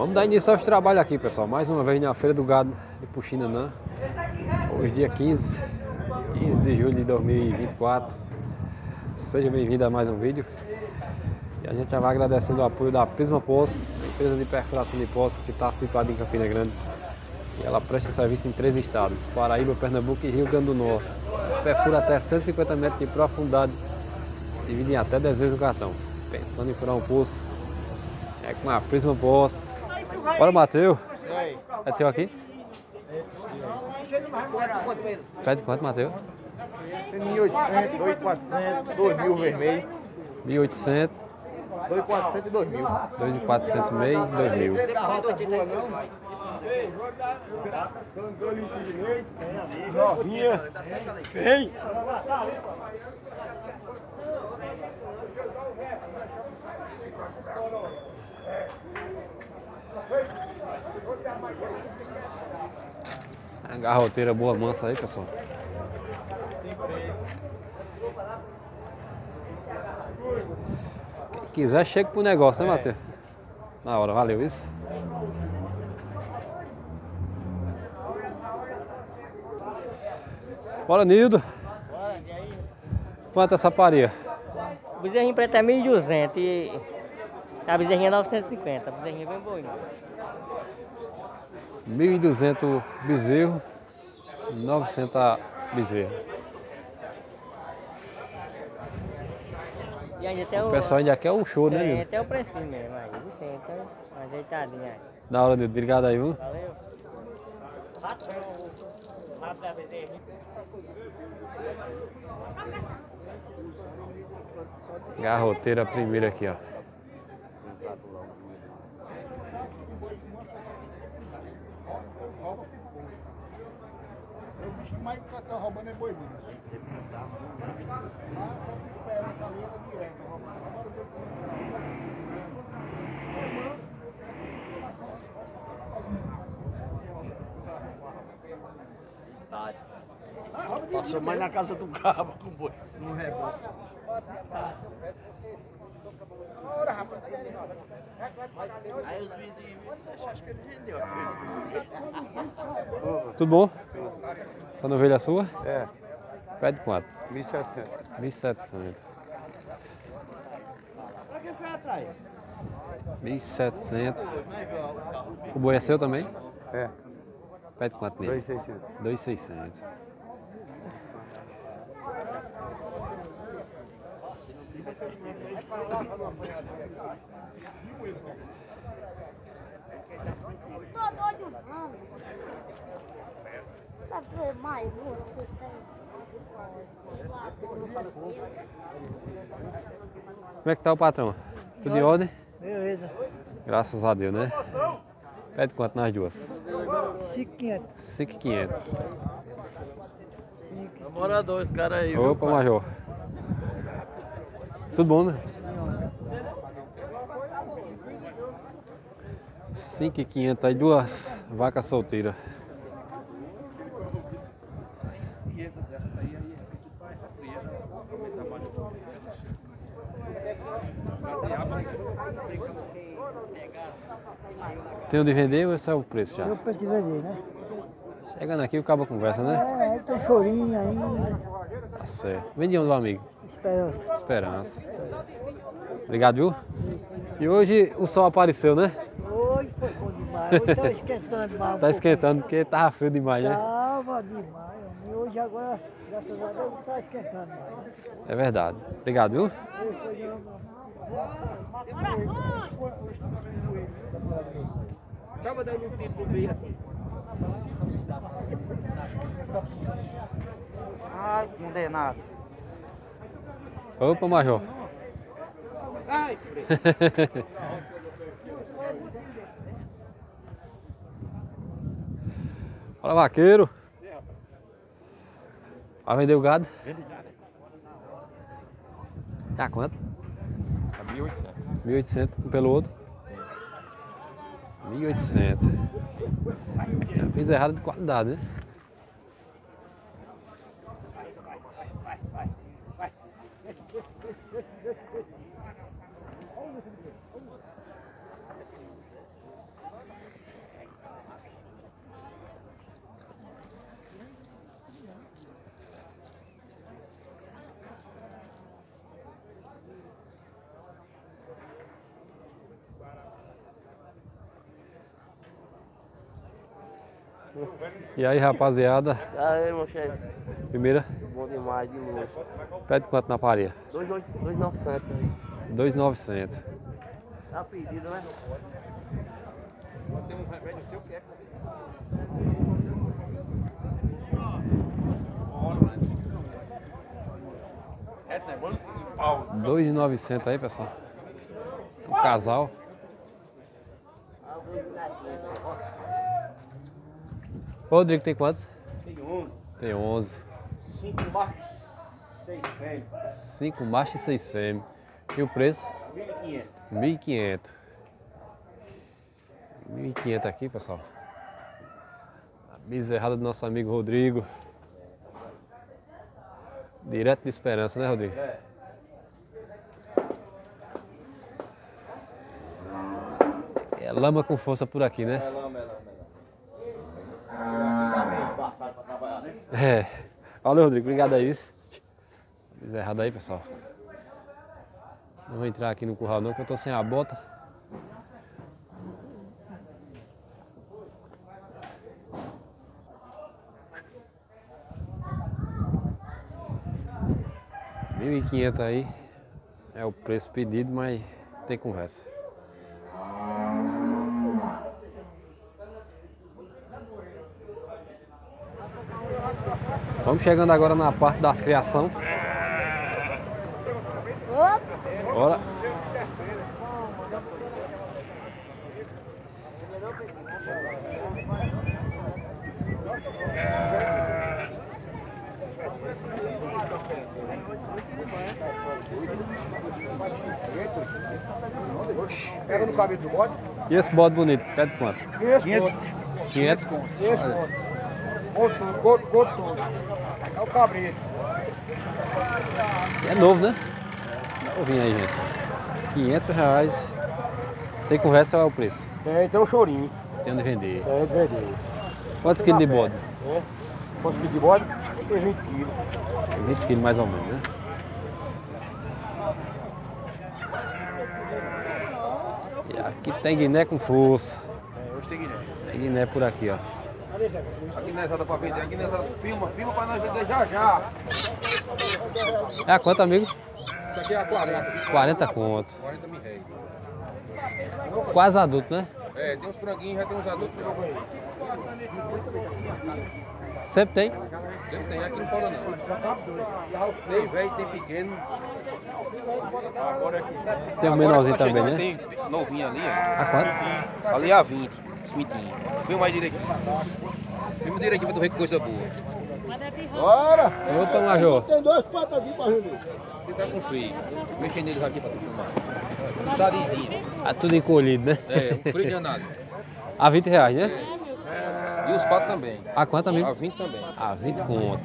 Vamos dar início aos trabalhos aqui, pessoal. Mais uma vez na Feira do Gado de Puxinanã. Hoje, dia 15 de julho de 2024. Seja bem-vindo a mais um vídeo. E a gente já vai agradecendo o apoio da Prisma Poços, empresa de perfuração de poços que está situada em Campina Grande. E ela presta serviço em 3 estados: Paraíba, Pernambuco e Rio Grande do Norte. Perfura até 150 metros de profundidade, divide em até 10 vezes o cartão. Pensando em furar um poço, é com a Prisma Poços. Bora, Matheus. É teu aqui? Pede quanto, Matheus? 1.800, 2.400, 2.000 vermelho. 1.800. 2.400 e 2.000. 2.400 meio, 2.000. Novinha. Vem. A garroteira boa mansa aí, pessoal. Quem quiser, chega pro negócio, né, Matheus? Na hora, valeu isso. Bora, Nildo. Quanto essa paria? O bezerrinho preto é 1.200 e a bezerrinha é 950. A bezerrinha é bem boa, irmão. 1.200 bezerro, 900 bezerro. E ainda tem O pessoal ainda quer um show, né, tem Nildo? até o precinho mesmo aí. Você então, ajeitadinho aí. Da hora, Nildo. Obrigado aí, viu? Valeu. Mata a bezerrinha. Garroteira primeira aqui, ó. O bicho que mais tá roubando é boi mesmo. Essa linha direto. Passou mais na casa do cabo com boi. No rebote. Aí os vizinhos acham que ele vendeu. Tudo bom? Tá na ovelha sua? É, Pede quanto? 1.700. 1.700. Pra quem foi atrás? 1.700. O boi é seu também? É, Pede quanto nele? 2.600. 2.600. Tô doido não. Pra ver mais você tem. Como é que tá o patrão? Tudo em ordem? Beleza. Graças a Deus, né? Pede quanto nas duas? 500. 5.500. Namorador esse cara aí. Opa, Major. Tudo bom, né? 5.500 aí, 2 vacas solteiras. Tem onde vender ou esse é o preço já? Eu preciso vender, né? Chegando aqui, o cabo conversa, né? É, tem um chorinho ainda. Tá certo. Vende onde, meu amigo? Esperança. Esperança. Obrigado, viu? E hoje o sol apareceu, né? Hoje foi bom demais. Hoje tá esquentando mais. Tá esquentando porque tava frio demais, né? Tava demais. Homem. Hoje agora, graças a Deus, não tá esquentando mais. É verdade. Obrigado, viu? Acaba dando um tiro pro meio assim. Ai, condenado. Opa, Major. Ai, Fala, vaqueiro. Vai vender o gado? Tá quanto? 1.800. 1.800 um pelo outro. 1.800. É uma bezerrada de qualidade, né? E aí, rapaziada? Aí, meu chefe. Primeira, Bom demais, de luxo. pede quanto na paria? 2.900 aí. 2.900. É a pedida, né? Tem um remédio seu que é. 2.900 aí, pessoal. Um casal. Ô, Rodrigo, tem quantos? Tem 11. Tem 11. 5 machos, 6 fêmeas. 5 machos e 6 fêmeas. E o preço? 1.500. 1.500. 1.500 aqui, pessoal. A bezerrada do nosso amigo Rodrigo. Direto de Esperança, né, Rodrigo? É. É lama com força por aqui, né? É lama. Embaçado pra trabalhar, né? É. Valeu, Rodrigo. Obrigado aí. Bezerrada aí, pessoal. Não vou entrar aqui no curral não, que eu tô sem a bota. R$ 1.500 aí. É o preço pedido, mas tem conversa. Vamos chegando agora na parte das criação. Bora. Pega no cabelo do bode. E esse bode bonito, pede quanto? 500 500? conto. Gordo todo. É o cabrito. É novo, né? Novinho aí, gente. R$ 500. Tem conversa ou é o preço? Tem um chorinho. Tem onde vender. É de vender. Quantos quilos de bode? Quantos quilos de bode? Tem 20 quilos. 20 quilos mais ou menos, né? E aqui tem guiné com força. Hoje tem guiné. Tem guiné por aqui, ó. A guinézada pra vender, a guinézada filma pra nós vender já. É a quanto, amigo? Isso aqui é a 40. 40 conto. 40 mil reais. Quase adulto, né? É, tem uns franguinhos, já tem uns adultos já. Sempre tem. Sempre tem, aqui não fora não. Tem velho, tem pequeno. Tem um menorzinho Agora que tá também, né? chegando, tem novinho ali, ó. A quanto? Ali é a 20, Smithinho. Filma aí direitinho. Filma direitinho pra tu ver que coisa boa. Bora! Opa, Major. Tem 2 patas aqui pra vender. Você tá com frio. Mexendo neles aqui pra tu filmar. Sadizinho. Ah, tudo encolhido, né? É, um frio danado. A R$ 20, né? E os patos também. A quanto, amigo? A 20 também. A 20 conto.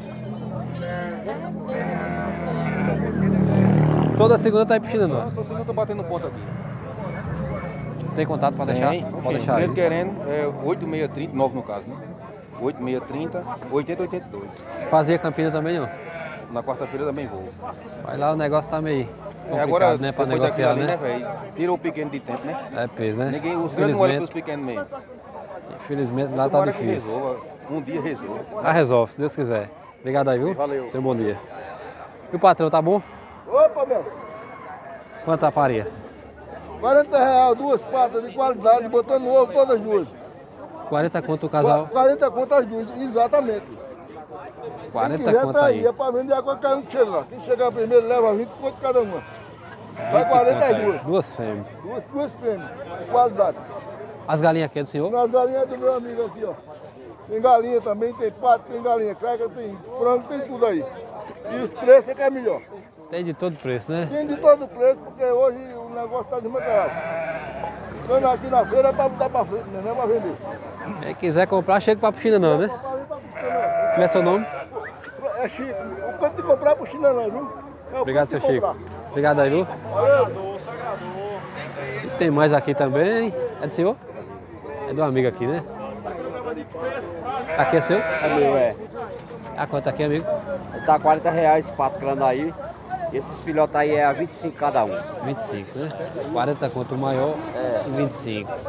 Toda segunda tá aí piscina, não? Tô sempre batendo ponto aqui. Tem contato pra deixar? Pode deixar Ele aí. querendo é 8630, 9 no caso, né? 8630, 8082. Fazer Campina também, ó. Na quarta-feira também vou. Vai lá, o negócio tá meio complicado, Agora, né? Pra depois negociar, daquilo ali, né? velho? Tirou o pequeno de tempo, né? É peso, né? Ninguém, os grandes não olham pros Infelizmente, pequenos mesmo. infelizmente lá tá Tomara que difícil. resolva. Um dia resolve. Ah, resolve, se Deus quiser. Obrigado aí, viu? Valeu. Tenha um bom dia. E o patrão, tá bom? Opa, meu. Quanto a paria? R$40, 2 patas de qualidade, botando ovo todas as duas. 40 conto o casal. 40 conto as duas, exatamente. 40 Quem quiser conto tá aí. aí, é pra vender a qualquer um que chega lá. Quem chegar primeiro leva 20 conto cada uma. Sai 40 as duas. Duas fêmeas. Duas fêmeas, de qualidade. As galinhas aqui é do senhor? Nas galinhas do meu amigo aqui, ó. Tem galinha também, tem pato, tem galinha creca, tem frango, tem tudo aí. E os preços é que é melhor. Tem de todo preço, né? Tem de todo preço, porque hoje o negócio tá desmantelado. Quando aqui na feira é pra botar pra frente, não é pra vender. Quem quiser comprar, chega pra piscina não, né? Como é seu nome? É Chico. O canto de comprar pro China não, viu? É o Obrigado, canto seu de Chico. comprar. Obrigado aí, viu? Valeu. E tem mais aqui também. É do senhor? É do amigo aqui, né? Aqui é seu? É meu, é. A quanto aqui, amigo? Tá R$40 esse pato grande aí. Esses filhotes aí é a 25 cada um. 25, né? 40 conto o maior e 25.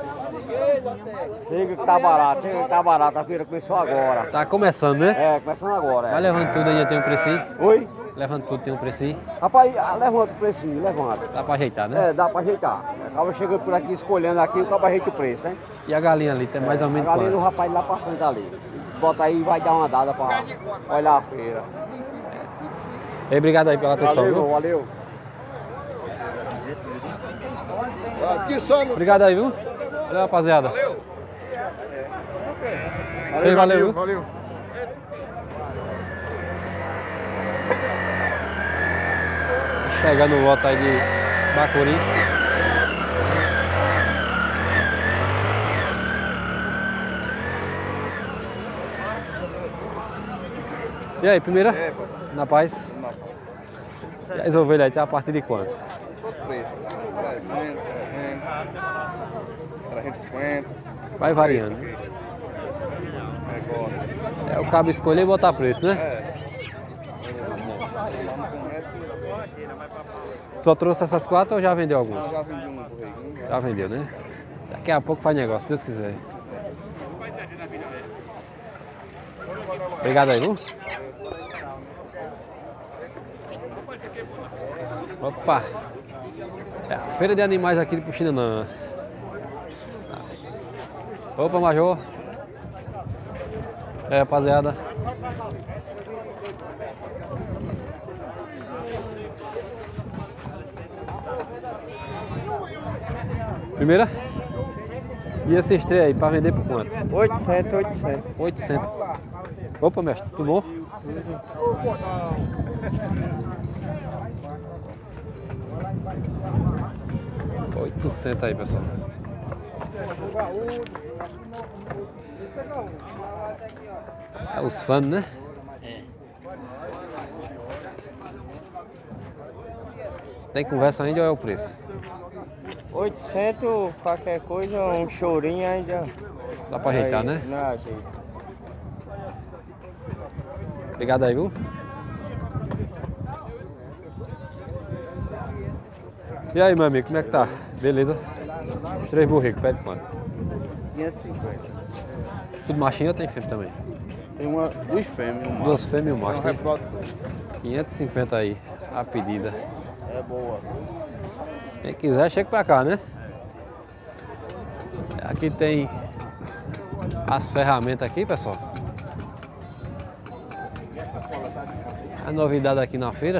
Chega que tá barato, chega que tá barato. A feira começou agora. Tá começando, né? É, começando agora. Vai levando tudo aí, tem um precinho. Oi? Levando tudo, tem um precinho. Rapaz, levanta o precinho, levanta. Dá pra ajeitar, né? É, dá pra ajeitar. Acaba chegando por aqui, escolhendo aqui, o cabo ajeita o preço, hein? E a galinha ali, tem mais ou menos A galinha do quanto? rapaz lá pra frente ali. Bota aí e vai dar uma dada pra olhar a feira. E obrigado aí pela atenção, Valeu, viu? valeu. Aqui só no... Obrigado aí, viu? Valeu, rapaziada. Valeu, viu? Valeu. Chegando o lote aí de bacuri. E aí, primeira? Na paz? E as ovelhas aí, tem a partir de quanto? Preço. 350. Vai variando. Negócio. É, o cabo escolher e botar preço, né? Só trouxe essas 4 ou já vendeu alguns? Já vendi um borreguinho. Já vendeu, né? Daqui a pouco faz negócio, se Deus quiser. Obrigado aí, viu? Opa! É a feira de animais aqui de Puxinanã. Opa, Major! É, rapaziada. Primeira? E esses três aí, pra vender por quanto? 800. 800. Opa, mestre, tudo bom? R$800 aí, pessoal. É o Sano, né? Tem conversa ainda ou é o preço? 800, qualquer coisa, um chorinho ainda. Dá pra ajeitar, né? Não, ajeita. Obrigado aí, viu? E aí, meu amigo, como é que tá? Beleza? Os 3 borregos, pede quanto? 550. Tudo machinho ou tem fêmea também? Tem duas fêmeas, um 2 fêmeas e um macho, né? reprodutor. 550 aí, a pedida. É boa. Quem quiser, chega pra cá, né? Aqui tem as ferramentas aqui, pessoal. A novidade aqui na feira.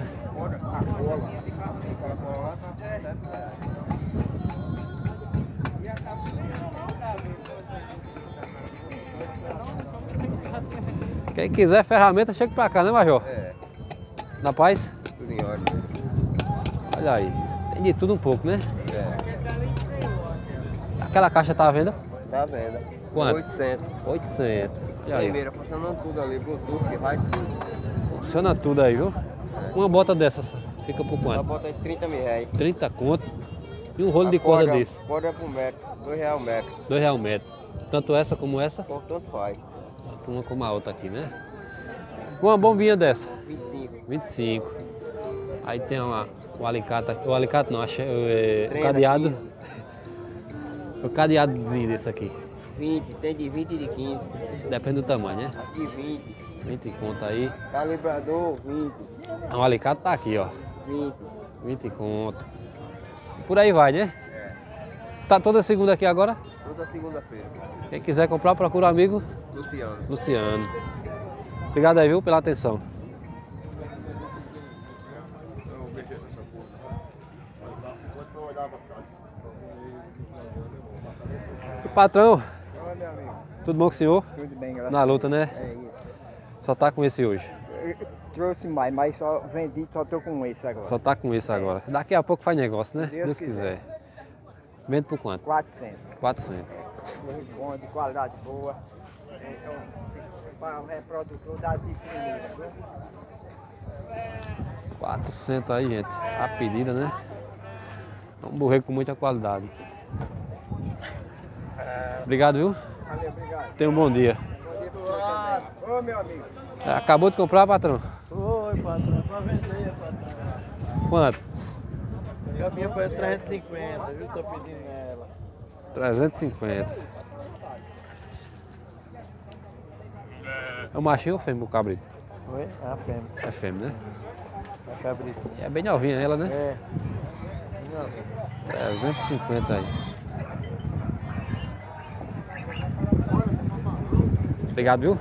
Quem quiser ferramenta, chega pra cá, né, Major? É, Na paz? tudo em ordem. Olha aí, tem de tudo um pouco, né? É, Aquela caixa tá à venda? tá vendo? Quanto? 800. 800. Olha aí, Primeira, funcionando tudo ali, Bluetooth, vai tudo. funciona tudo aí, viu? Uma bota dessa fica por Só quanto? bota aí 30 mil reais. 30 conto. E um rolo de corda desse. Corda por metro, R$2 o metro. R$2 o metro. Tanto essa como essa, Tanto faz. tanto uma como a outra aqui, né? Uma bombinha dessa, 25. 25. Aí tem o alicate aqui. O alicate não, o 30, cadeado. 15. O cadeadozinho desse aqui. 20, tem de 20 e de 15. Depende do tamanho, né? Aqui 20. 20 conto aí. Calibrador, 20. O alicate tá aqui, ó. 20. 20 conto. Por aí vai, né? Tá toda segunda aqui agora? Toda segunda-feira. Quem quiser comprar, procura o amigo Luciano. Luciano. Obrigado aí, viu, pela atenção. Patrão, tudo bom com o senhor? Tudo bem, graças Na luta, né? a Deus. É isso. Só tá com esse hoje. Eu trouxe mais, mas só vendi, só tô com esse agora. Só tá com esse agora. Daqui a pouco faz negócio, né? Se Deus Deus quiser. quiser. Vende por quanto? 400. 400. Muito bom, de qualidade boa. Então, para o reprodutor da de primeira. 400 aí, gente. A pedida, né? É um borrego com muita qualidade. Obrigado, viu? Valeu, obrigado. Tenha um bom dia. Bom dia pro senhor também. Ô, meu amigo. Acabou de comprar, patrão? Oi, patrão, pra vender, patrão. Quanto? A minha foi 350, viu? Tô pedindo ela. 350. É o machinho ou fêmea o cabrito? Oi? É a fêmea. É fêmea, né? É cabrito. E é bem novinha ela, né? É. 350 aí. Obrigado, viu?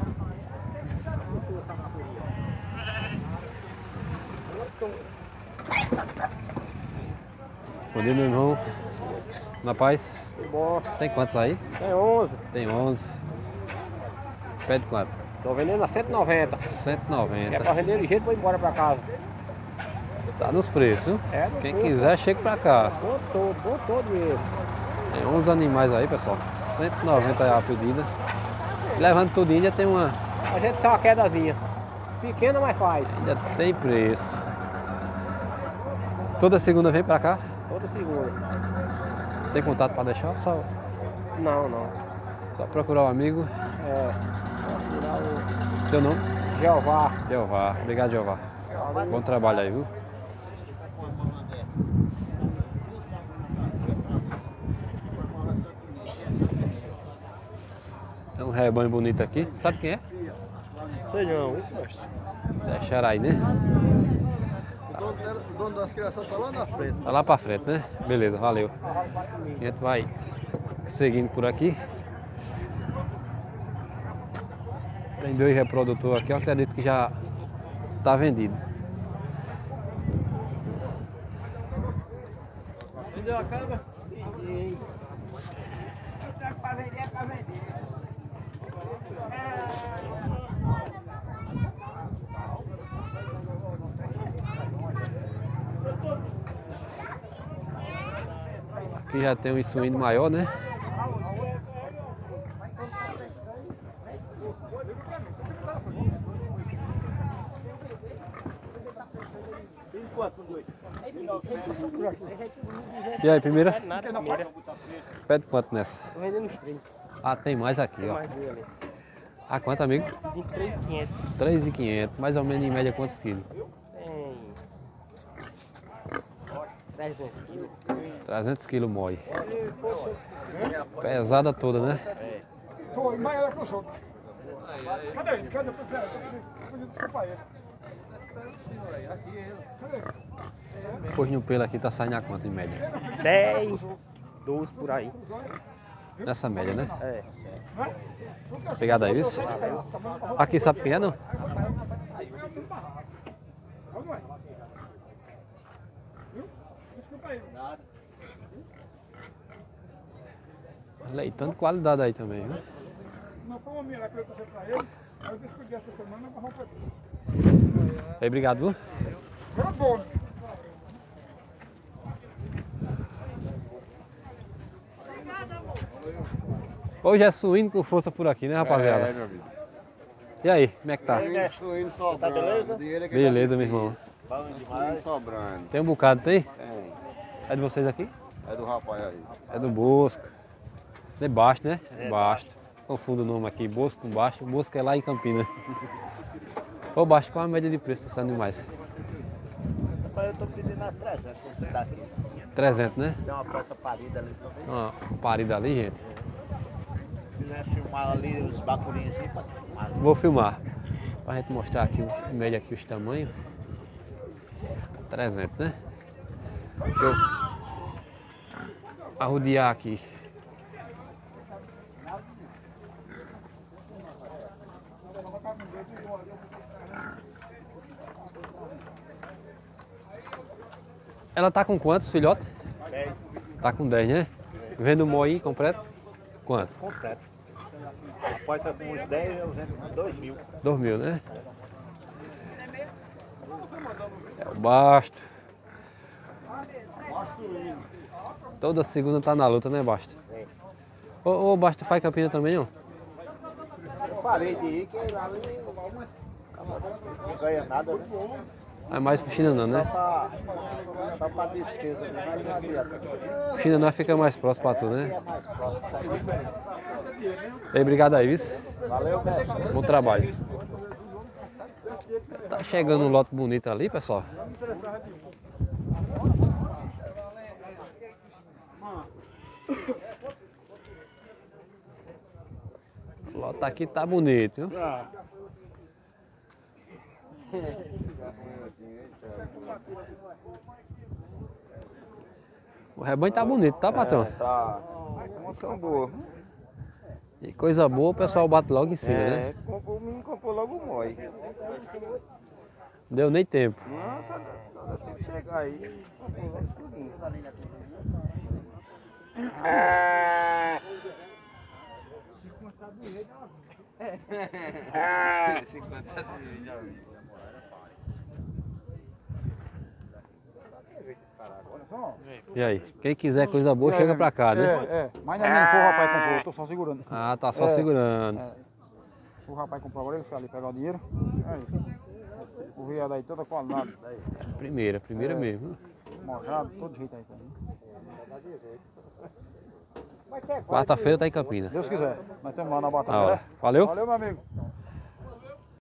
Bom dia, meu irmão. Na paz? Bom, Tem quantos aí? tem 11. Tem 11. Pede quanto? Tô vendendo a 190. 190. É pra vender ligeiro pra ir embora pra casa. Tá nos preços, viu? É, no Quem preço. quiser, chega pra cá. Bom todo ele. Tem 11 animais aí, pessoal. 190 é a pedida. Levando tudo ainda tem uma... A gente tem uma quedazinha. Pequena, mas faz. Ainda tem preço. Toda segunda vem pra cá? Toda segunda. Tem contato pra deixar? Só Não. procurar o amigo. É. Vou tirar o Teu nome? Jeová. Jeová. Obrigado, Jeová. Bom trabalho aí, viu? É um rebanho bonito aqui. Sabe quem é? Sei não, isso mesmo. É Xarai, né? O dono das criações tá lá na frente. Tá lá pra frente, né? Beleza, valeu. A gente vai seguindo por aqui. Tem 2 reprodutores aqui, eu acredito que já tá vendido. Vendeu a cabra? Aqui já tem um suíno maior, né? E aí, primeira? Nada, primeira. Pede quanto nessa? Tô vendendo uns 30. Ah, tem mais aqui, ó. Mais dois ali. Ah, quanto, amigo? 23,500. 3.500. Mais ou menos em média quantos quilos? Tem 300 quilos. 300 quilos mói. Pesada toda, né? Hoje no pelo aqui tá saindo a quanto em média? 10, 12 por aí. Nessa média, né? É. Obrigado aí, isso. Aqui sabe quem é, não? Leitão de qualidade aí também, viu? Não foi uma milagre que eu trouxe pra ele, aí eu despedi essa semana com a roupa dele. Aí, obrigado, viu? Era bom. Hoje é suíno com força por aqui, né, rapaziada? É, meu amigo. E aí, como é que tá? Suíno sobrando. beleza? Dinheiro é que Beleza, meu irmão. Bom Suíno demais. sobrando. Tem um bocado, tem? Tem. É de vocês aqui? É do rapaz aí. É do Bosco. De Basto, né? Basto. Confundo o nome aqui, Bosco com Basto. Bosco é lá em Campinas. Ô Basto, qual a média de preço desses animais? Rapaz, eu tô pedindo as 300 esse daqui. 300, né? Tem uma porta parida ali também. Uma parida ali, gente. Se quiser filmar ali os bacurinhos assim, pode filmar. Vou filmar. Pra gente mostrar aqui, em média aqui os tamanhos. 300, né? Deixa eu arrodear aqui. Ela tá com quantos filhotes? 10. Tá com 10, né? Vendo o moinho completo? Quanto? Completo. Pode estar com uns 10, eu vendo com 2.000. 2.000, né? É o Basto. Toda segunda tá na luta, né, Basto? Ô, Basto, faz Campina também, não? Eu parei de ir, que lá ali não ganha nada, né? É mais pro Chinanã, né? Só pra despesa, mas não adianta. O Chinanã fica mais próximo pra tu, né? É mais próximo pra mim. E aí, obrigado aí, viu? Valeu, mestre. Bom trabalho. Tá chegando um lote bonito ali, pessoal. lote aqui tá bonito, viu? O rebanho tá bonito, tá, patrão? Tá. Emoção boa. E coisa boa, o pessoal bate logo em cima, né? O menino comprou logo o mói. Não deu nem tempo. Nossa, só dá tempo de chegar aí. Comprou logo tudinho. E aí, quem quiser coisa boa, chega pra cá, né? Mas não é nem foi o rapaz que comprou, eu tô só segurando. Ah, tá só segurando. O rapaz comprou agora, ele foi ali pegar o dinheiro. Aí, o veado aí, toda qualidade. Primeira mesmo. Mojado, todo jeito aí também. Quarta-feira tá em Campinas. Deus quiser, nós estamos lá na Ah, batalha. ó. Valeu? Valeu, meu amigo.